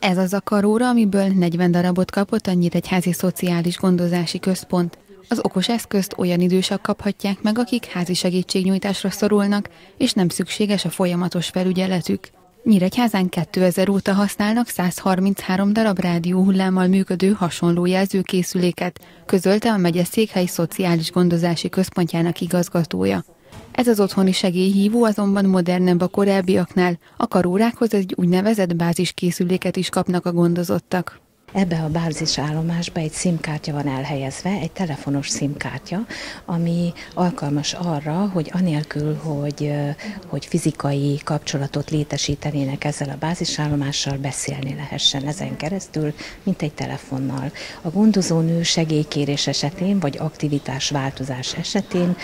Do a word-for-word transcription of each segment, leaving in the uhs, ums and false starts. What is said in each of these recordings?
Ez az a karóra, amiből negyven darabot kapott a Nyíregyházi Szociális Gondozási Központ. Az okos eszközt olyan idősek kaphatják meg, akik házi segítségnyújtásra szorulnak, és nem szükséges a folyamatos felügyeletük. Nyíregyházán kétezer óta használnak száz harminchárom darab rádióhullámmal működő hasonló jelzőkészüléket, közölte a megyeszékhely Szociális Gondozási Központjának igazgatója. Ez az otthoni segélyhívó azonban modernebb a korábbiaknál, a karórákhoz egy úgynevezett báziskészüléket is kapnak a gondozottak. Ebbe a bázisállomásba egy SIM-kártya van elhelyezve, egy telefonos SIM-kártya, ami alkalmas arra, hogy anélkül, hogy, hogy fizikai kapcsolatot létesítenének ezzel a bázisállomással, beszélni lehessen ezen keresztül, mint egy telefonnal. A gondozónő segélykérés esetén, vagy aktivitásváltozás esetén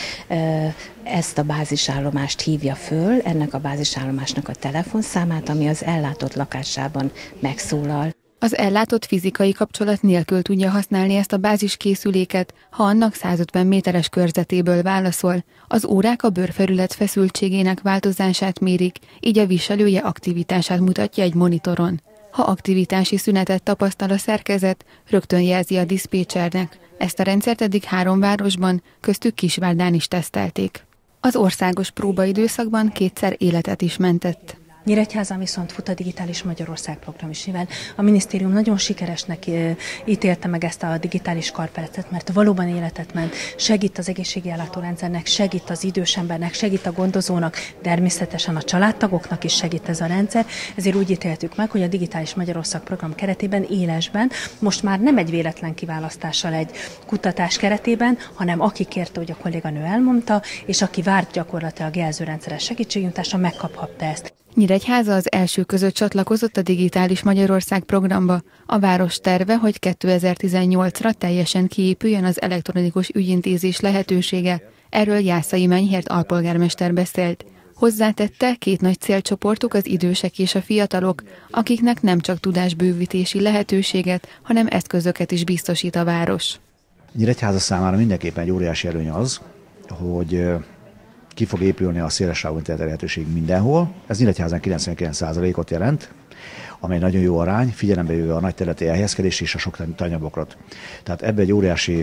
ezt a bázisállomást hívja föl, ennek a bázisállomásnak a telefonszámát, ami az ellátott lakásában megszólal. Az ellátott fizikai kapcsolat nélkül tudja használni ezt a báziskészüléket, ha annak százötven méteres körzetéből válaszol. Az órák a bőrfelület feszültségének változását mérik, így a viselője aktivitását mutatja egy monitoron. Ha aktivitási szünetet tapasztal a szerkezet, rögtön jelzi a diszpécsernek. Ezt a rendszert eddig három városban, köztük Kisvárdán is tesztelték. Az országos próbaidőszakban kétszer életet is mentett. Nyíregyházán viszont fut a Digitális Magyarország program is, mivel a minisztérium nagyon sikeresnek ítélte meg ezt a digitális karpercet, mert valóban életet ment, segít az egészségi ellátórendszernek, segít az idős embernek, segít a gondozónak, természetesen a családtagoknak is segít ez a rendszer, ezért úgy ítéltük meg, hogy a Digitális Magyarország program keretében élesben, most már nem egy véletlen kiválasztással egy kutatás keretében, hanem aki kérte, hogy a kolléganő elmondta, és aki várt gyakorlatilag jelzőrendszeres segítségnyújtásra, megkaphatta ezt. Nyíregyháza az első között csatlakozott a Digitális Magyarország programba. A város terve, hogy kétezer-tizennyolcra teljesen kiépüljön az elektronikus ügyintézés lehetősége. Erről Jászai Menyhért alpolgármester beszélt. Hozzátette, két nagy célcsoportuk az idősek és a fiatalok, akiknek nem csak tudásbővítési lehetőséget, hanem eszközöket is biztosít a város. Nyíregyháza számára mindenképpen egy óriási előny az, hogy ki fog épülni a szélessávú internet elérhetőség mindenhol. Ez Nyíregyházán kilencvenkilenc százalékot jelent, amely nagyon jó arány, figyelembe véve a nagy területi elhelyezkedés és a sok tanyabokrot. Tehát ebbe egy óriási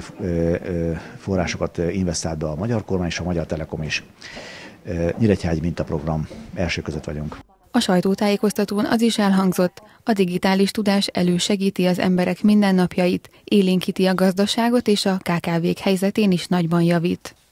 forrásokat investált be a magyar kormány és a Magyar Telekom is. Nyíregyházi mintaprogram első között vagyunk. A sajtótájékoztatón az is elhangzott, a digitális tudás elősegíti az emberek mindennapjait, élénkíti a gazdaságot és a ká ká vék helyzetén is nagyban javít.